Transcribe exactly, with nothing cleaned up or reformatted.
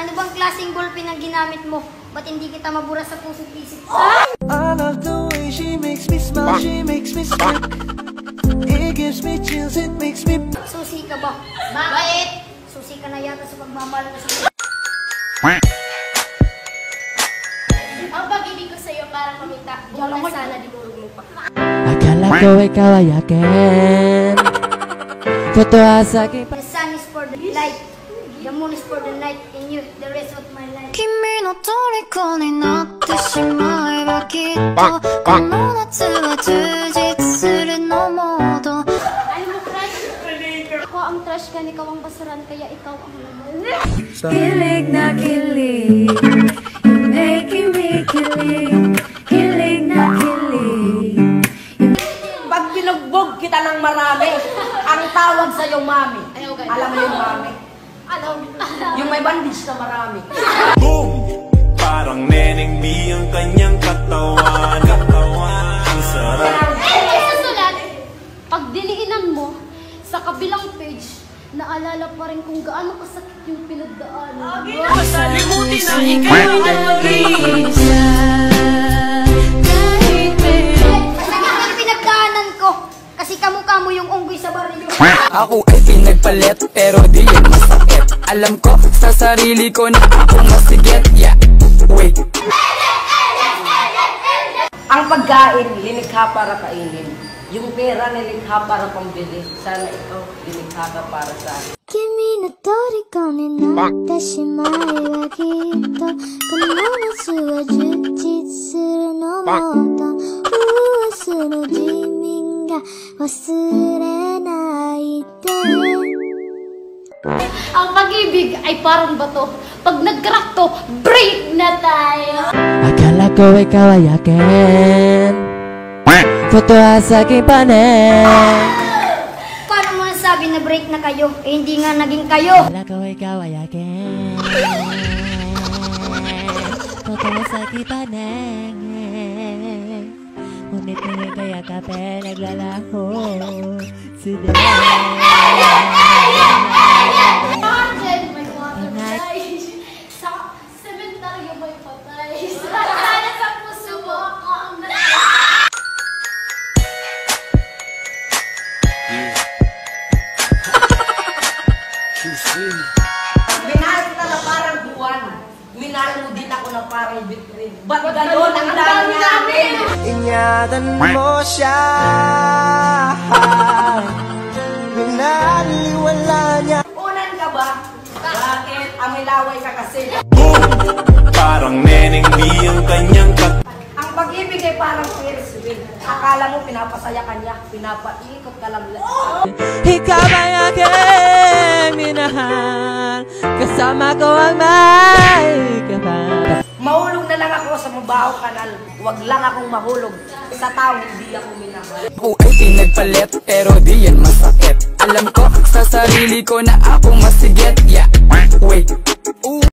Ano bang klaseng ballpen ang ginamit mo? Ba't hindi kita mabura sa puso't isip? I love the way she makes me smile, she makes me smile. It gives me chills, it makes me... Susi ka ba? Bakit? Susi ka na yata sa pagmamahal mo sa... Ang pag-ibig ko sa'yo para kumita. Wala sana dinurog mo pa. Akala ko ikaw ay akin. Totoo sa akin. The sun is for the light, the moon is for the night, and you, the rest of my life. 君の虜になってしまえばきっとこの夏は充実するのモード。 Alam mo, crush? Ako ang trash ka, ikaw ang basuran, kaya ikaw ang laman. Kilig na kilig, you're making me kilig. Kilig na kilig. Pag binugbog kita ng marami, ang tawag sa'yo mami. Alam mo yung mami? Ano? Yung may bandage na marami. Boom! Parang Neneng B ang kanyang katawan. Katawan. Ang sarap. Ay, susulat, pag diniinan mo, sa kabilang page, naalala pa rin kung gaano kasakit yung pinagdaanan. Masalimutin na ikaw ang mag-iisa. Kahit meron. Masakit yung pinagdaanan ko, kasi kamukha mo yung unggoy sa baril. Ako ay pinagpalit pero di yun masakit. Alam ko sa sarili ko na ako masigit. Yeah, wait. Ang pagkain, linikha para kainin. Yung pera, nilikha para pambili. Sana ikaw, linikha ka para sa akin. 君の虜になってしまえばきっとこの夏は充実するのもっと明日の自民が忘れないで Ang pag-ibig ay parang bato. Pag nag-crack to, break na tayo. Akala ko ikaw ay akin. Totoo sa aking panin. Paano mo nasabi na break na kayo? Eh, hindi nga naging kayo. Akala ko ikaw ay akin. Totoo sa aking panin. Ngunit ngayon kaya kape naglalaho. Sila. Arjen, may water guys. Sa sementaryo may patay. Sana sa puso mo ako ang natay. Minahal kita na parang buwan. Minahal mo din ako na parang bituin. Ba't gano'n ang dami namin? Ingatan mo siya. Binaliwala niya. Unan ka ba? Bakit? Amilaway ka kasi. Boom! Parang Neneng B ang kanyang katawan. Ang pag-ibig ay parang Ferris wheel. Akala mo pinapasaya ka niya, pinapaikot ka lang. Ikaw ay aking minahal. Kasama ko ang may kapal. Mahulog na lang ako sa mabaho kanal. Huwag lang akong mahulog sa tao hindi ako minahal. Ako ay pinagpalit pero di yan masakit. Alam ko sa sarili ko na ako masigit. Yeah, wait.